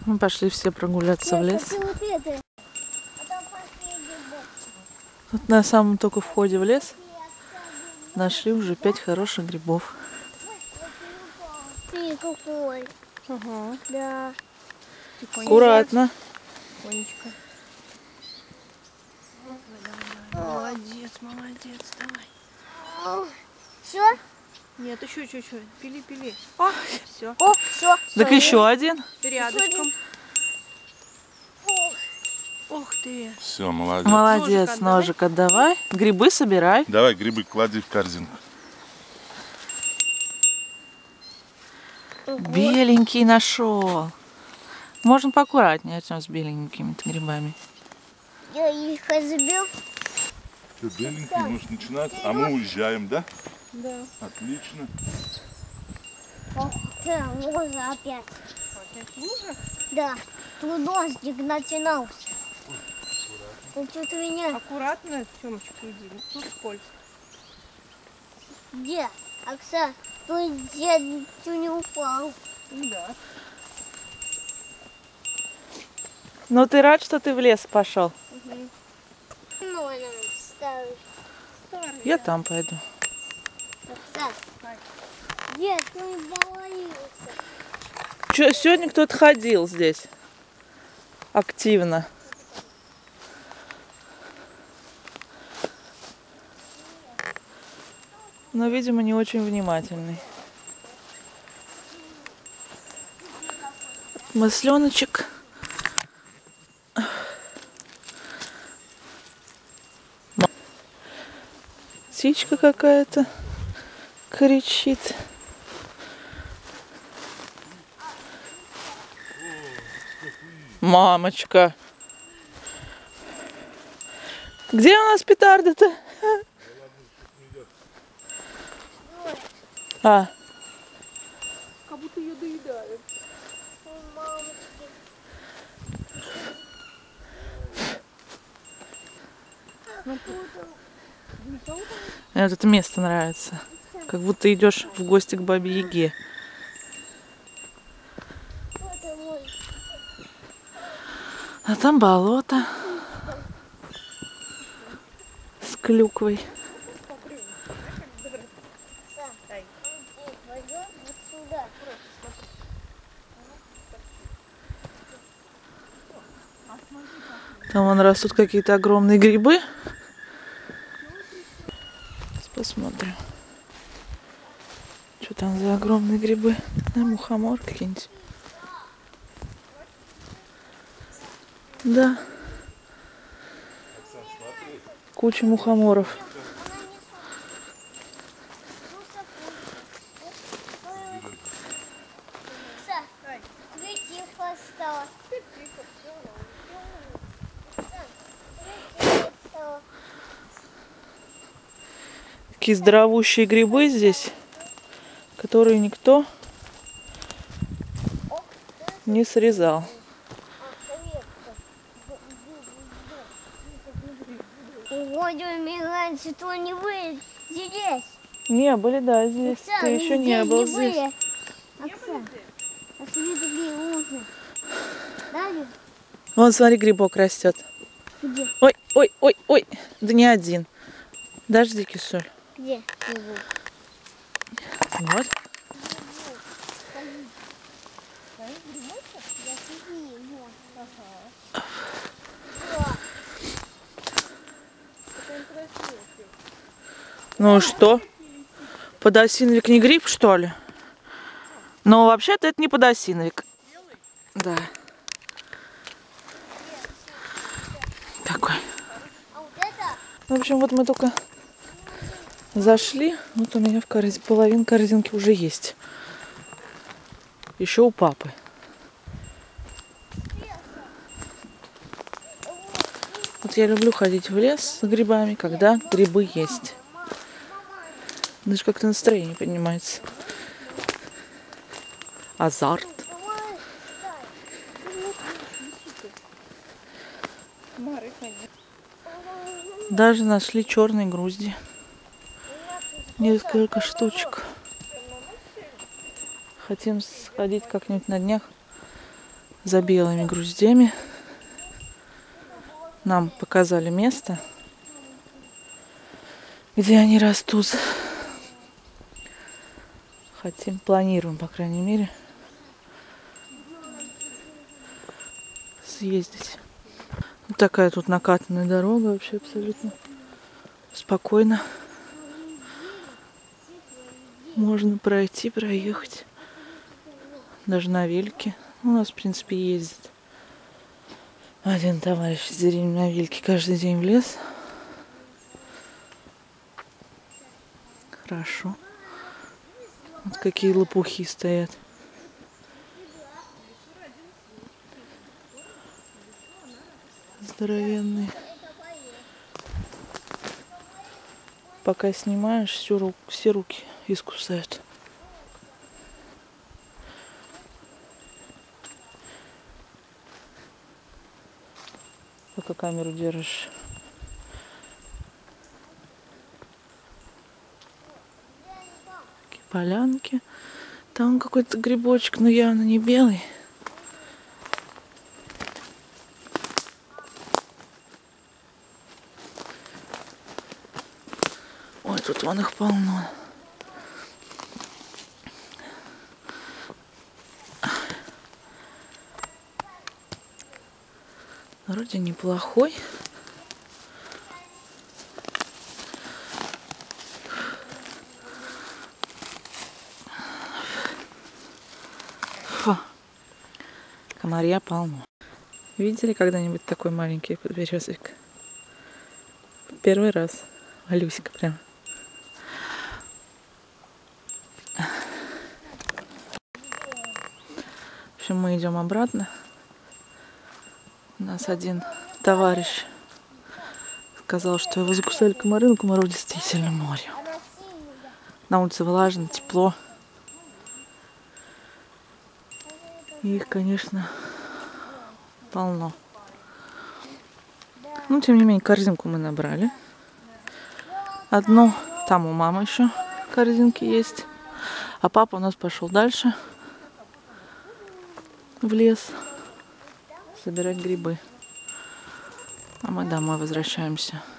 Мы пошли все прогуляться в лес. Вот на самом только входе в лес нашли уже 5 хороших грибов. Какой? Ага. Да. Аккуратно. Тихонечко. Молодец, молодец, давай. Все? Нет, еще чуть-чуть. Пили, пили. Все. О, все. Так еще один. Рядышком. Ух ты. Все, молодец. Молодец, ножик отдавай. Грибы собирай. Давай грибы клади в корзинку. Беленький нашел. Можно поаккуратнее, чем с беленькими грибами. Я их разбил. Все, беленький, можешь начинать. А мы уезжаем, да? Да. Отлично. Да, можно опять. Опять лужа? Да. Тут дождик начинался. Ну что-то меня... Аккуратно, Тёмочка, иди. Тут скользко. Где? Оксана, тут я ничего не упал. Да. Ну ты рад, что ты в лес пошел? Ну, она ставишь. Старый. Я там пойду. Оксана. Где ты боялся? Че, сегодня кто-то ходил здесь активно. Но, видимо, не очень внимательный. Масленочек. Птичка какая-то кричит. Мамочка. Где у нас петарды-то? А. Как будто ее доедают. Мне вот это место нравится. Как будто идешь в гости к бабе Яге. А там болото с клюквой. Там вон растут какие-то огромные грибы. Сейчас посмотрим. Что там за огромные грибы? Мухомор какие-нибудь. Да. Куча мухоморов. Такие здоровущие грибы здесь, которые никто не срезал. Раньше то не были здесь. Не были, да, здесь. Ты еще не был здесь. Оксана, а смотри, такие лужи. Да, Лиз? Вон, смотри, грибок растет. Где? Ой, ой, ой, ой. Да не один. Дожди, кисуль. Где? Грибок? Вот. Ну что? Подосиновик не гриб, что ли? Но вообще-то это не подосиновик. Да. Такой. В общем, вот мы только зашли. Вот у меня в половина корзинки уже есть. Еще у папы. Вот я люблю ходить в лес с грибами, когда грибы есть. Даже как-то настроение поднимается. Азарт. Даже нашли черные грузди. Несколько штучек. Хотим сходить как-нибудь на днях за белыми груздями. Нам показали место, где они растут. Хотим, планируем, по крайней мере, съездить. Вот такая тут накатанная дорога, вообще абсолютно спокойно. Можно пройти, проехать. Даже на велике. У нас, в принципе, ездит один товарищ из деревни на велике каждый день в лес. Хорошо. Вот какие лопухи стоят. Здоровенные. Пока снимаешь, все руки искусают. Пока камеру держишь. Такие полянки. Там какой-то грибочек, но явно не белый. Ой, тут вон их полно. Вроде неплохой. Фу. Комарья полно. Видели когда-нибудь такой маленький подберезовик? Первый раз. Малюсика прям. В общем, мы идем обратно. У нас один товарищ сказал, что его закусали комары, но комаров действительно море. На улице влажно, тепло. И их, конечно, полно. Но, тем не менее, корзинку мы набрали. Одну, там у мамы еще корзинки есть. А папа у нас пошел дальше в лес собирать грибы. А мы домой возвращаемся.